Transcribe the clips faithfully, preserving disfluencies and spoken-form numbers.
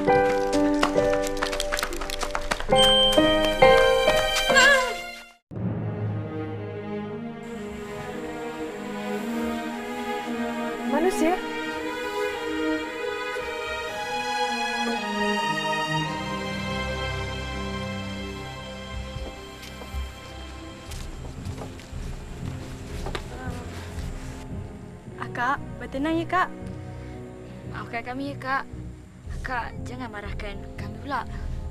Manusia? Kak, bertenang ya Kak. Maafkan kami ya Kak. Kak, jangan marahkan kami pula.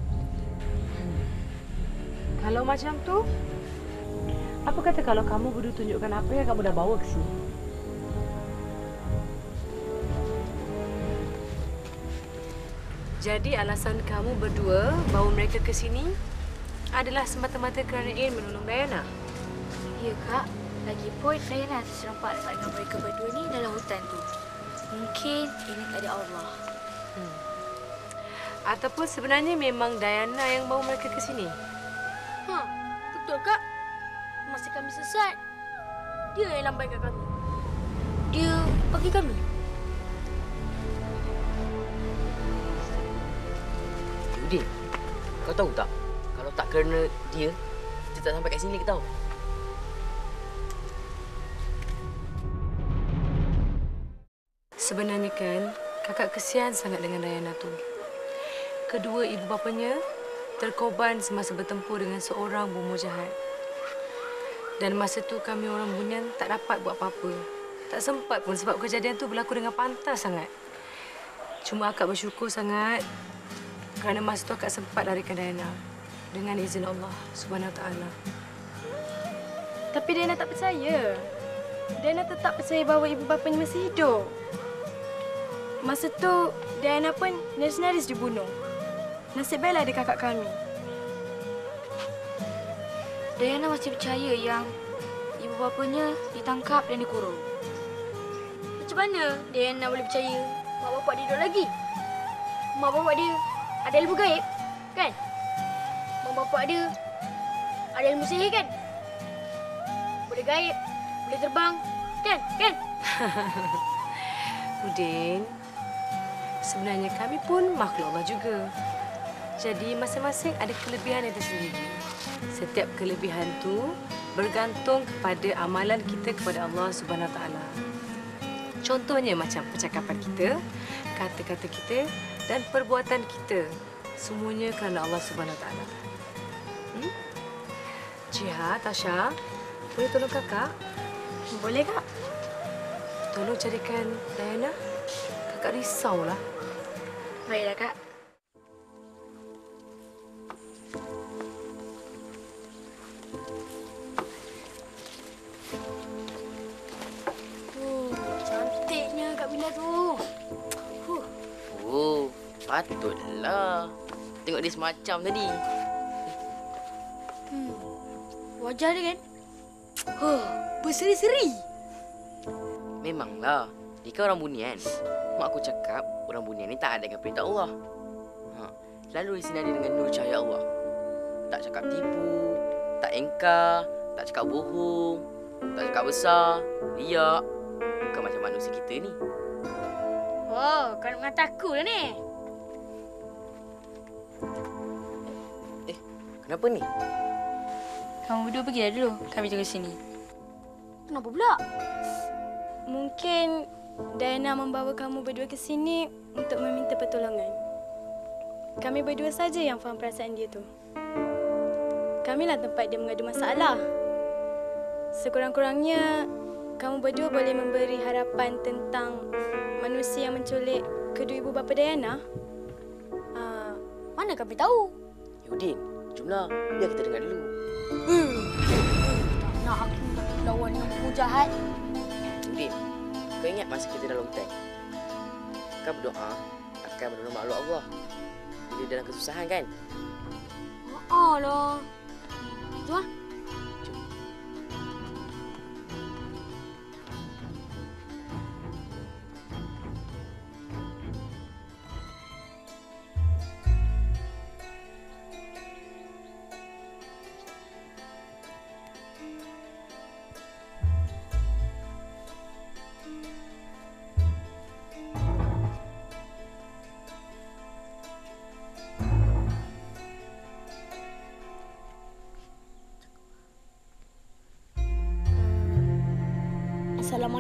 Kalau macam tu, apa kata kalau kamu berdua tunjukkan apa yang kamu dah bawa ke sini? Jadi alasan kamu berdua bawa mereka ke sini adalah semata-mata kerana ingin menolong Diana? Ya Kak. Lagipun, Diana terserempak dengan mereka berdua ni dalam hutan tu. Mungkin ini takdir Allah. Hmm. Ataupun sebenarnya memang Diana yang bawa mereka ke sini? Ha, betul Kak. Masa kami sesat, dia yang lambaikan kami. Dia bagi kami. Udin, kau tahu tak? Kalau tak kerana dia, kita tak sampai kat sini, kita tahu. Sebenarnya kan, kakak kesian sangat dengan Diana tu. Kedua ibu bapanya terkorban semasa bertempur dengan seorang bomoh jahat. Dan masa tu kami orang Bunian tak dapat buat apa-apa. Tak sempat pun sebab kejadian tu berlaku dengan pantas sangat. Cuma akak bersyukur sangat kerana masa tu akak sempat larikan Diana dengan izin Allah Subhanahu Wa Taala. Tapi Diana tak percaya. Diana tetap percaya bahawa ibu bapanya masih hidup. Masa tu, Diana pun nyaris-nyaris dibunuh. Nasib baiklah ada kakak kami. Diana masih percaya yang ibu bapanya ditangkap dan dikurung. Macam mana Diana boleh percaya mak bapak dia hidup lagi? Mak bapak dia ada ilmu gaib, kan? Mak bapak dia ada ilmu sihir, kan? Boleh gaib, boleh terbang, kan? Kan? Udin, sebenarnya kami pun makhluk Allah juga. Jadi masing-masing ada kelebihan yang tersendiri. Setiap kelebihan tu bergantung kepada amalan kita kepada Allah Subhanahu Wa Taala. Contohnya macam percakapan kita, kata-kata kita dan perbuatan kita. Semuanya kerana Allah Subhanahu Wa Taala. Hmm? Jiha, Tasha, boleh tolong kakak? Boleh, Kak. Tolong carikan Diana. Kakak risaulah. Baiklah, Kak. Oh, cantiknya Kak Bila tu. Huh. Oh, patutlah. Tengok dia semacam tadi. Hmm. Wajah dia kan? Huh, berseri-seri. Memanglah. Dia kan orang Bunian. Mak aku cakap orang Bunian ni tak ada dengan perintah Allah. Ha, selalu disinari dengan nur cahaya Allah. Tak cakap tipu, tak engkar, tak cakap bohong, tak cakap besar, riak. Bukan macam manusia kita ni. Oh, kau nak mengata aku lah ni. Eh, kenapa ni? Kamu berdua pergilah dulu. Kami tunggu sini. Kenapa pula? Mungkin Diana membawa kamu berdua ke sini untuk meminta pertolongan. Kami berdua saja yang faham perasaan dia tu. Kamilah tempat dia mengadu masalah. Sekurang-kurangnya, kamu berdua boleh memberi harapan tentang manusia yang menculik kedua ibu bapa Diana. Uh, mana kami tahu? Yudin, jomlah. Biar kita dengar dulu. Hmm. Tak nak aku lawan dengan ibu jahat. Yudin, kau ingat masa kita dalam hutan? Kau berdoa akan menolong makhluk Allah bila dalam kesusahan, kan? Oh, lah. Jom.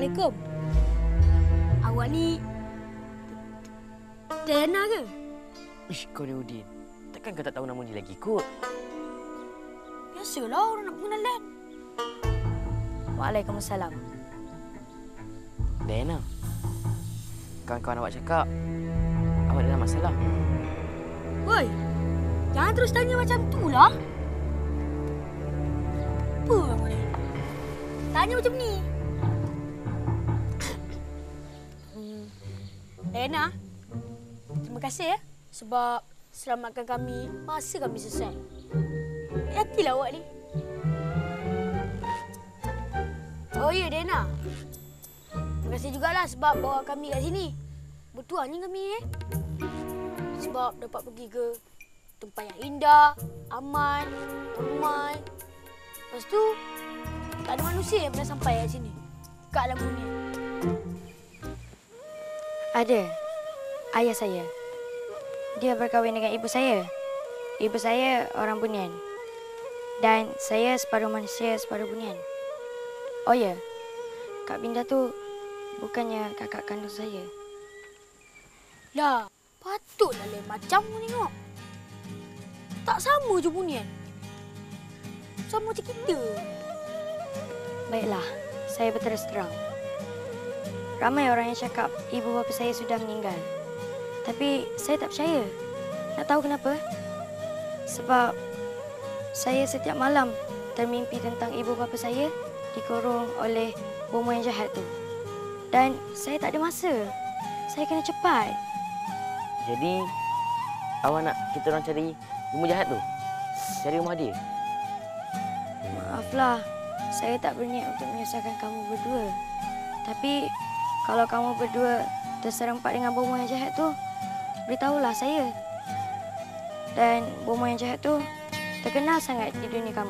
Assalamualaikum. Awak ni Diana ke? Ish, kau ni Udin. Takkan kau tak tahu nama dia lagi kot? Biasalah orang nak pengenalan. Waalaikumsalam. Diana. Kawan-kawan awak cakap awak ada masalah. Woi, jangan terus tanya macam tu lah. Apa kamu ni? Tanya macam ni. hmm. Diana, terima kasih ya sebab selamatkan kami masa kami selesai. Hatilah awak ni. Oh ya, Diana. Terima kasih jugalah sebab bawa kami kat sini. Bertuahnya kami eh. Sebab dapat pergi ke tempat yang indah, aman, ramai. Lepas tu, tak ada manusia yang pernah sampai kat sini. Kat alam dunia. Ada. Ayah saya. Dia berkahwin dengan ibu saya. Ibu saya orang Bunian. Dan saya separuh manusia, separuh Bunian. Oh ya, Kak Binda tu bukannya kakak kandung saya. Lah, patutlah lain macam mu tengok. Tak sama je Bunian. Sama macam kita. Baiklah, saya berterus terang. Ramai orang yang cakap ibu bapa saya sudah meninggal. Tapi saya tak percaya. Nak tahu kenapa? Sebab saya setiap malam termimpi tentang ibu bapa saya dikurung oleh bomo yang jahat tu. Dan saya tak ada masa. Saya kena cepat. Jadi, awak nak kita orang cari bomo jahat tu? Cari rumah dia? Maaflah, saya tak berniat untuk menyusahkan kamu berdua. Tapi, kalau kamu berdua terserempak dengan bomo yang jahat tu, beritahulah saya. Dan bomo yang jahat tu terkenal sangat di dunia kamu.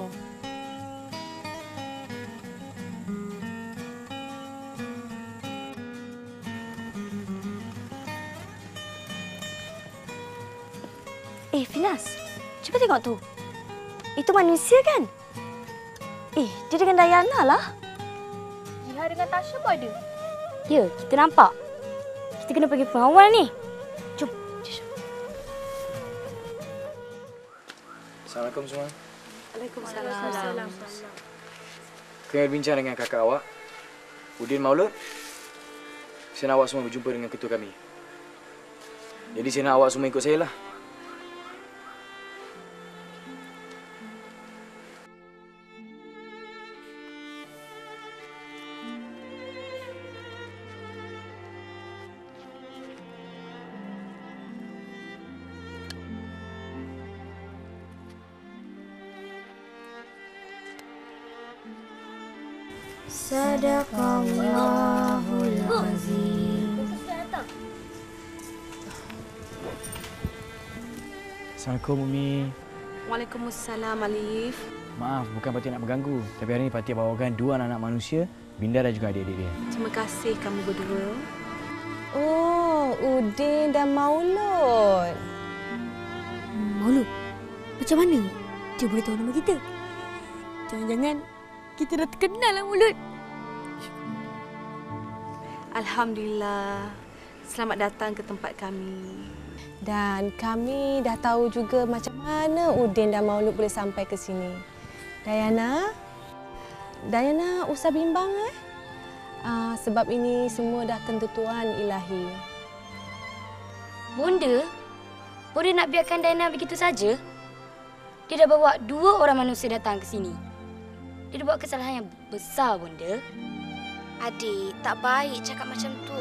Eh, Finas. Cuba tengok tu. Itu manusia kan? Eh, dia dengan Diana lah. Jiha dengan Tasha pun ada. Ya, kita nampak. Kita kena pergi pengawal ni. Jom. Assalamualaikum semua. Waalaikumsalam. Kena bincang dengan kakak awak, Udin Maulud. Saya nak awak semua berjumpa dengan ketua kami. Jadi saya nak awak semua ikut saya lah. Sadaqallahul azim. Assalamualaikum Umi. Waalaikumsalam Alif. Maaf, bukan Pati nak mengganggu. Tapi hari ini Pati bawakan dua anak-anak manusia, Binda dan juga adik-adik dia. Terima kasih kamu berdua. Oh, Udin dan Maulud. Maulud, macam mana dia boleh tahu nama kita? Jangan-jangan kita dah terkenal lah Maulud. Alhamdulillah. Selamat datang ke tempat kami. Dan kami dah tahu juga macam mana Udin dan Maulud boleh sampai ke sini. Diana, Diana usah bimbang eh. Uh, sebab ini semua dah ketentuan ilahi. Bonda, Bonda nak biarkan Diana begitu saja? Dia dah bawa dua orang manusia datang ke sini. Dia dah buat kesalahan yang besar, Bonda. Adik, tak baik cakap macam tu.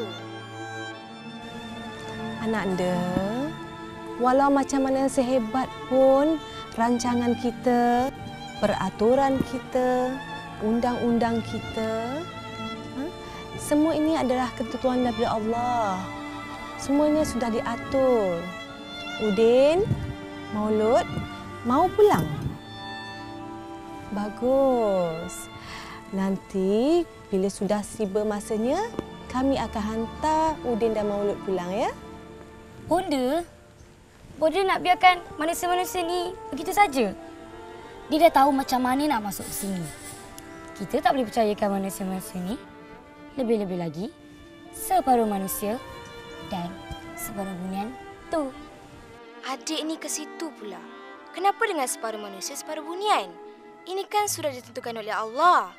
Anak anda, walau macam mana sehebat pun rancangan kita, peraturan kita, undang-undang kita, ha? Semua ini adalah ketentuan daripada Allah. Semuanya sudah diatur. Udin, Maulud, mau pulang? Bagus. Nanti bila sudah tiba masanya, kami akan hantar Udin dan Maulud pulang ya. Bonda, Bonda nak biarkan manusia-manusia ni begitu saja? Dia dah tahu macam mana nak masuk ke sini. Kita tak boleh percayakan manusia-manusia ni. Lebih-lebih lagi, separuh manusia dan separuh bunian tu. Adik ni ke situ pula. Kenapa dengan separuh manusia, separuh bunian? Ini kan sudah ditentukan oleh Allah.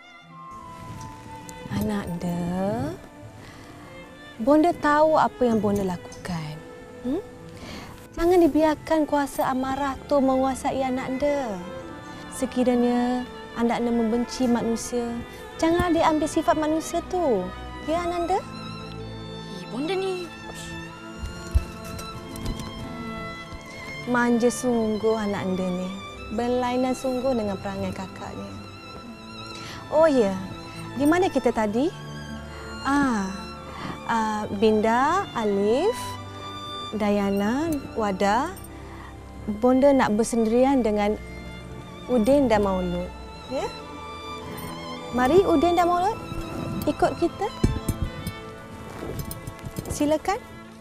Anak anda, bonda tahu apa yang bonda lakukan. Hmm? Jangan dibiarkan kuasa amarah tu menguasai anak anda. Sekiranya anak anda membenci manusia, jangan diambil sifat manusia tu. Ya, Ananda? Ih, bonda ni. Manja sungguh anak anda ni. Berlainan sungguh dengan perangai kakaknya. Oh ya, di mana kita tadi? Ah, ah Binda, Alif, Dayana, Wada. Bonda nak bersendirian dengan Udin dan Maulud. Ya? Mari Udin dan Maulud ikut kita. Silakan.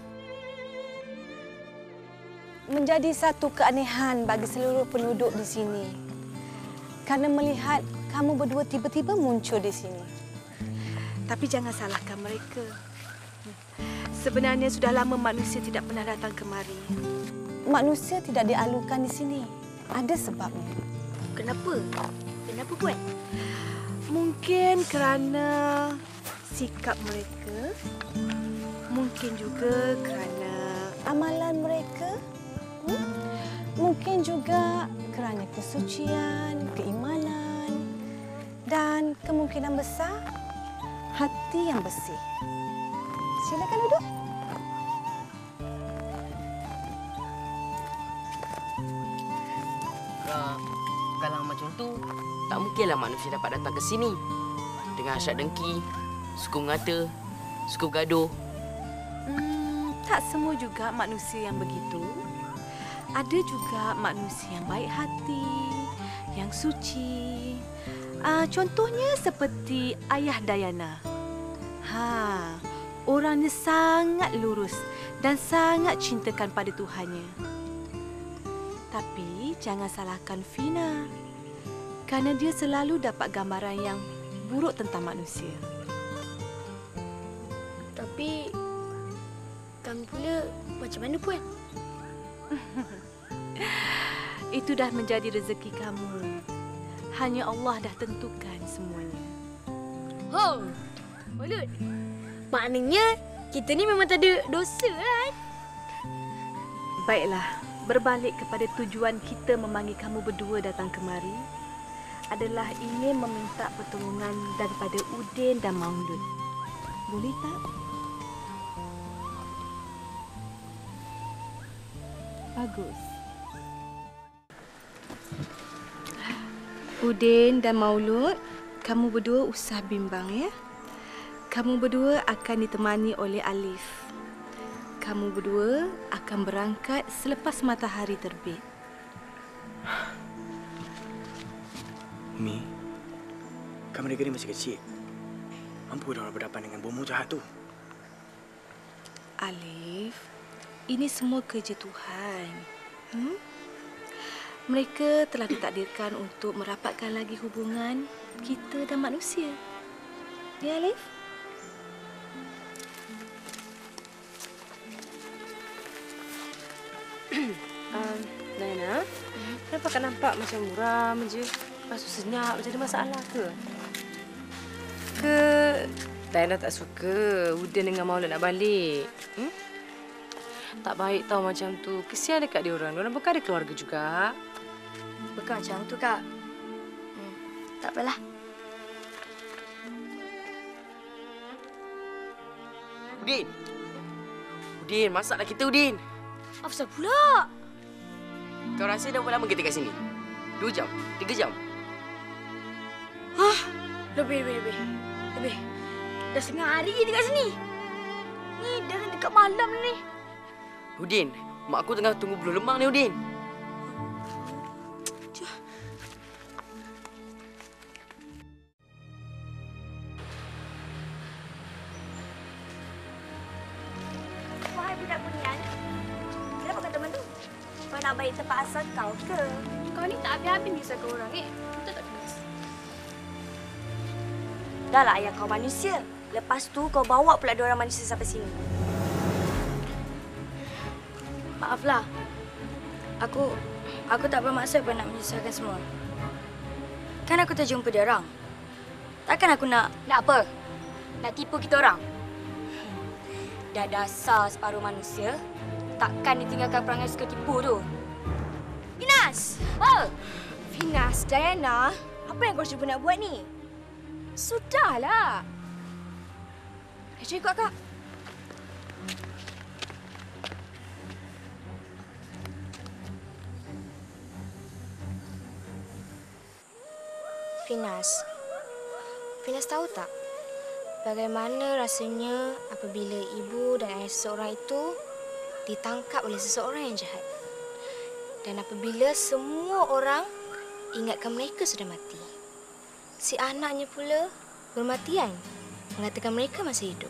Menjadi satu keanehan bagi seluruh penduduk di sini. Kerana melihat kamu berdua tiba-tiba muncul di sini. Tapi jangan salahkan mereka. Sebenarnya sudah lama manusia tidak pernah datang kemari. Manusia tidak dialukan di sini. Ada sebabnya. Kenapa? Kenapa, Puan? Mungkin kerana sikap mereka. Mungkin juga kerana amalan mereka. Hmm? Mungkin juga kerana kesucian, keimanan dan kemungkinan besar hati yang bersih. Silakan duduk. Kalau macam tu, tak mungkinlah manusia dapat datang ke sini dengan asyik dengki, suka mengata, suka bergaduh. Hmm, tak semua juga manusia yang begitu. Ada juga manusia yang baik hati, yang suci. Uh, contohnya seperti ayah Dayana. Ha, orangnya sangat lurus dan sangat cintakan pada Tuhannya. Tapi jangan salahkan Fina. Kerana dia selalu dapat gambaran yang buruk tentang manusia. Tapi kami pula macam mana, Puan? Itu dah menjadi rezeki kamu. Hanya Allah dah tentukan semuanya. Oh, Maulud. Maknanya kita ni memang tak ada dosa kan? Baiklah, berbalik kepada tujuan kita memanggil kamu berdua datang kemari adalah ingin meminta pertolongan daripada Udin dan Maulud. Boleh tak? Bagus. Udin dan Maulud, kamu berdua usah bimbang ya. Kamu berdua akan ditemani oleh Alif. Kamu berdua akan berangkat selepas matahari terbit. Umi, kamu negeri masih kecil. Mampu dah berhadapan dengan bom jahat tu. Alif, ini semua kerja Tuhan. Hmm? Mereka telah ditakdirkan untuk merapatkan lagi hubungan kita dan manusia. Ya, Alif? um, Dayana, kenapa kan nampak macam muram je? Lepas tu senyap, macam ada masalah ke? Ke Dayana tak suka Udin dengan Maulud nak balik? Hmm? Tak baik tau macam tu. Kesian dekat dia orang. Diorang bukan ada keluarga juga. Bukan macam tu, Kak. Hmm, tak apalah. Udin! Udin, masaklah kita, Udin! Apa sebab pula? Kau rasa dah berapa lama kita kat sini? Dua jam? Tiga jam? Hah? Lebih, lebih, lebih. Lebih. Dah setengah hari kita kat sini. Ni dah dekat malam ni. Udin, mak aku tengah tunggu bulu lemang ni, Udin. Wahai budak bunian, kenapa kau teman tu? Kau nak balik tempat asal kau ke? Kau ni tak habis-habis misal kau orang eh. Betul tak, Finas? Dahlah ayah kau manusia. Lepas tu kau bawa pula dua orang manusia sampai sini. Maaflah. Aku aku tak bermaksud pun nak menyusahkan semua. Kan aku terjumpa dia orang. Takkan aku nak... Nak apa? Nak tipu kita orang? Dah dasar separuh manusia, takkan ditinggalkan perangai suka tipu tu. Finas! Oh! Finas, Diana, apa yang kau cuba nak buat ni? Sudahlah. Cuba ikut Kak. Finas. Finas tahu tak bagaimana rasanya apabila ibu dan ayah seseorang itu ditangkap oleh seseorang yang jahat. Dan apabila semua orang ingatkan mereka sudah mati. Si anaknya pula bermatian mengatakan mereka masih hidup.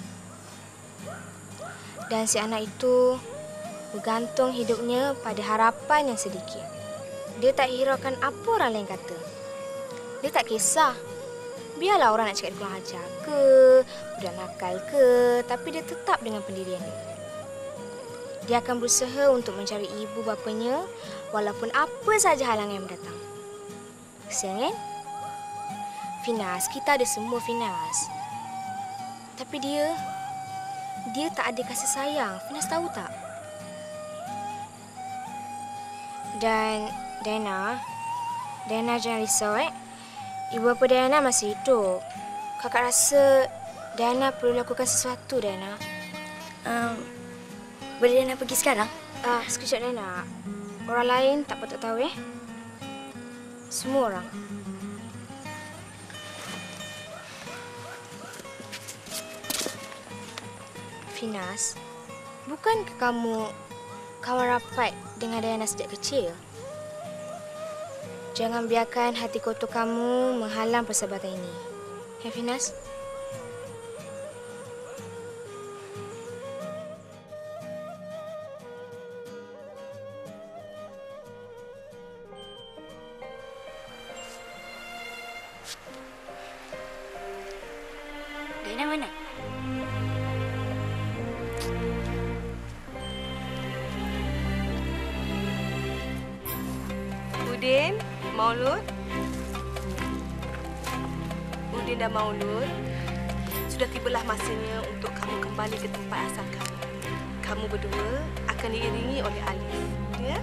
Dan si anak itu bergantung hidupnya pada harapan yang sedikit. Dia tak hiraukan apa orang lain kata. Dia tak kisah. Biarlah orang nak cakap dia kurang ajar ke, budak nakal ke, tapi dia tetap dengan pendirian dia. Dia akan berusaha untuk mencari ibu bapanya walaupun apa saja halangan yang mendatang. Kesian kan? Finas, kita ada semua Finas. Tapi dia, dia tak ada kasih sayang. Finas tahu tak? Dan Diana, Diana jangan risau eh. Ibu bapa Diana masih hidup. Kakak rasa Diana perlu lakukan sesuatu, Diana. Um, boleh Diana pergi sekarang? Ah, sekejap Diana. Orang lain tak patut tahu eh. Semua orang. Finas, bukankah kamu kawan rapat dengan Diana sejak kecil? Jangan biarkan hati kotor kamu menghalang persahabatan ini. Ya, Finas? Diana mana? Udin, Maulud. Udin dan Maulud, sudah tibalah masanya untuk kamu kembali ke tempat asal kamu. Kamu berdua akan diiringi oleh Alif, ya?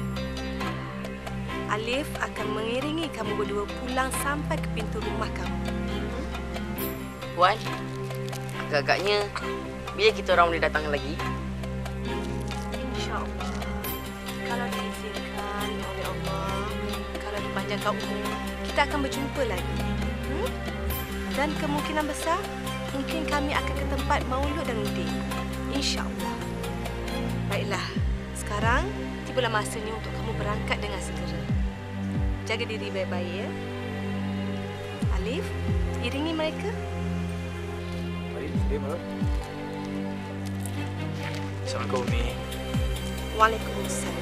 Alif akan mengiringi kamu berdua pulang sampai ke pintu rumah kamu. Puan, agak-agaknya bila kita orang boleh datang lagi? InsyaAllah. Kalau diizinkan oleh Allah, kalau dipanjangkan umur, kita akan berjumpa lagi. Hmm? Dan kemungkinan besar, mungkin kami akan ke tempat Maulud dan Udin. InsyaAllah. Baiklah, sekarang tibalah masanya untuk kamu berangkat dengan segera. Jaga diri baik-baik, ya. Alif, iringi mereka. Mari, dia Maulud. Assalamualaikum, Umi. Waalaikumsalam.